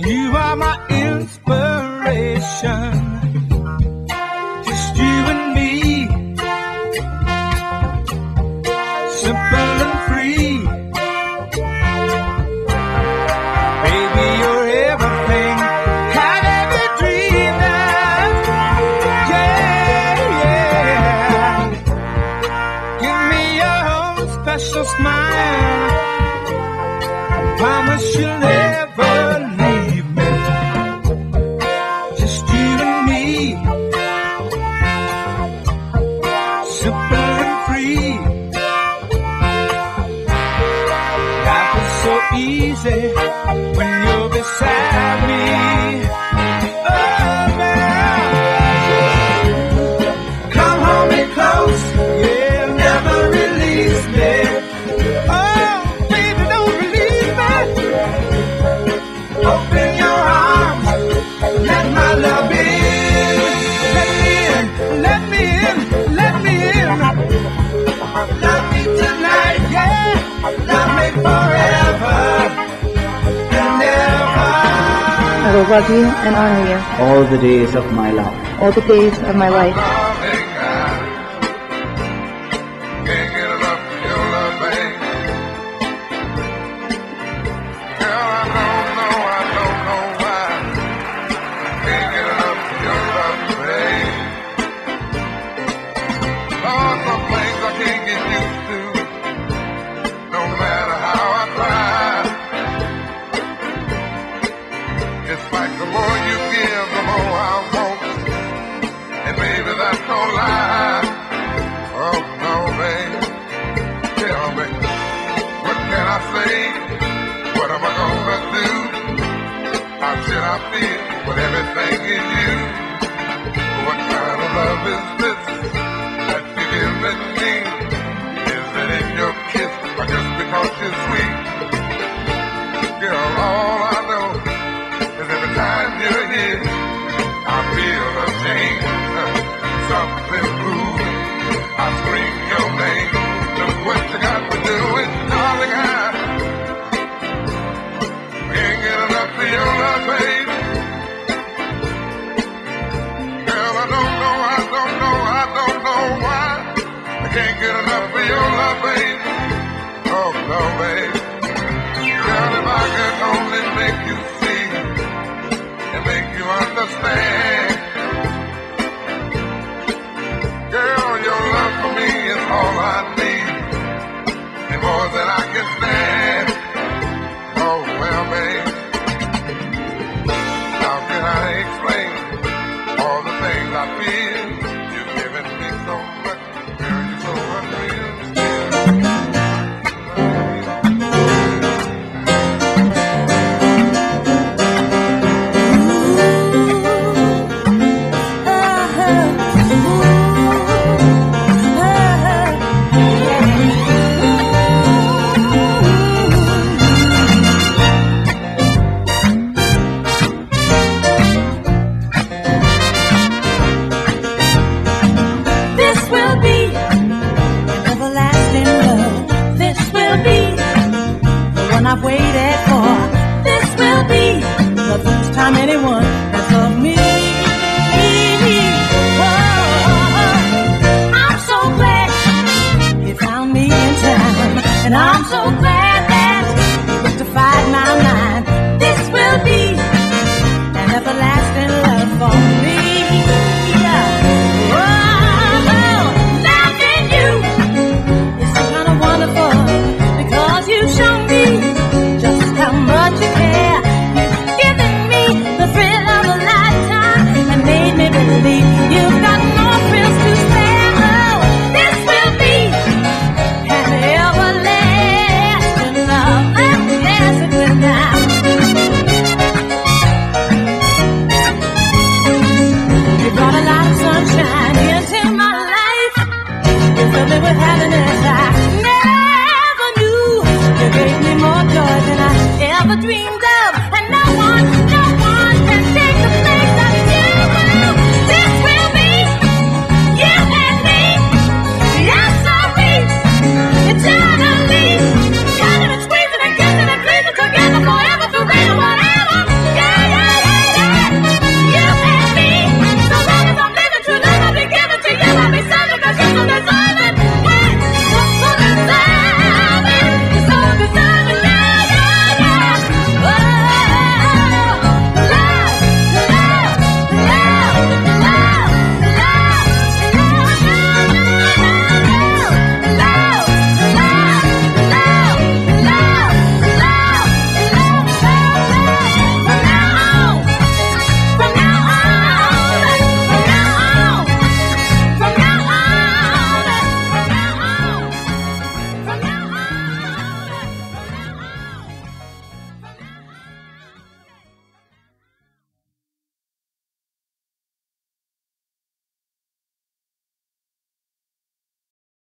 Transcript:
You are my inspiration. Just you and me, simple and free. Baby, you're everything I've ever dreamed of. Yeah, yeah. Give me your own special smile. I promise you'll never leave me. Just you and me, simple and free. Life is so easy when you're beside me. Oh, man. Come hold me close, yeah, never release me. Oh, baby, don't release me. Open your arms, let my love in. Let me in, let me in, let me in. Love me tonight, yeah. Love me forever and ever. I will love you and honor you all the days of my life. all the days of my life. Can't get enough of your love, babe. Girl, I don't know why. Can't get enough of your love, babe. Lord, some things I can't get used to, no matter how I try. It's like the more you give, the more I want. And baby, that's no lie. Oh, no, babe. Tell me, what can I say? What am I gonna do? How should I feel with everything in you? What kind of love is this that you're giving me? Is it in your kiss or just because you're sweet? Girl, all I know is every time you're here, I feel a change, something moving. I scream your name. Look what you got to do, it, darling. I can't get enough of your love, babe. Girl, I don't know why. I can't get enough of your love, babe. Oh, no, babe. Girl, if I could only make you see and make you understand. Girl, your love for me is all I need, and more than I can stand. Oh, well, babe, how can I explain all the things I feel? You've given me so much, girl, you're so unreal. This will be an everlasting love. This will be the one I've waited for. This will be the first time anyone